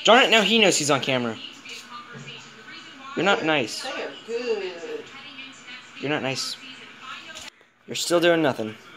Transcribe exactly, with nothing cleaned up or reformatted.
Darn it, now he knows he's on camera. You're not nice. They are good. You're not nice. You're still doing nothing.